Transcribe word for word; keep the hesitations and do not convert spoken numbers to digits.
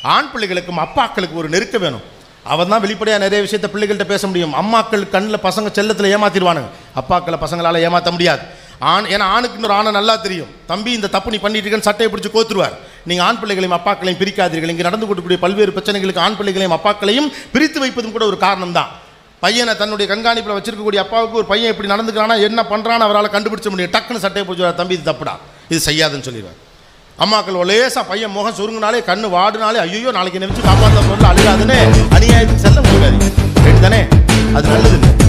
ஆண் பிள்ளைகளுக்கும் அப்பாக்களுக்கு ஒரு நெருக்க வேணும். அவன் தான் வெளிப்படையாக நிறைய விஷயத்தை பிள்ளைகள்கிட்ட பேச முடியும். அம்மாக்கள் கண்ணில் பசங்க செல்லத்தில் ஏமாத்திடுவானுங்க, அப்பாக்களை பசங்களால் ஏமாற்ற முடியாது. ஆண் ஏன்னா ஆணுக்கு இன்னொரு ஆணை நல்லா தெரியும். தம்பி இந்த தப்பு நீ பண்ணிட்டு இருக்கேன்னு சட்டையை பிடிச்சி கோத்துருவார். நீங்கள் ஆண் பிள்ளைகளையும் அப்பாக்களையும் பிரிக்காதீர்கள். இங்கே நடந்து கொள்ளக்கூடிய பல்வேறு பிரச்சனைகளுக்கு ஆண் பிள்ளைகளையும் அப்பாக்களையும் பிரித்து வைப்பதும் கூட ஒரு காரணம் தான். பையனை தன்னுடைய கண்காணிப்பில் வச்சிருக்கக்கூடிய அப்பாவுக்கு ஒரு பையன் எப்படி நடந்துக்கிறானா என்ன பண்ணுறான்னு அவரால் கண்டுபிடிச்ச முடியும். டக்குன்னு சட்டையை பிடிச்சி தம்பி இது தப்புடா, இது செய்யாதுன்னு சொல்லிடுவார். அம்மாக்கள் லேசாக பையன் முகம் சுருங்கினாலே கண்ணு வாடினாலே ஐயோ நாளைக்கு நினைச்சு காப்பாற்ற பொருள் அழுகாதுன்னு அநியாயத்துக்கு செல்ல முடியாது. ரைட்டு தானே? அது நல்லது இல்லை.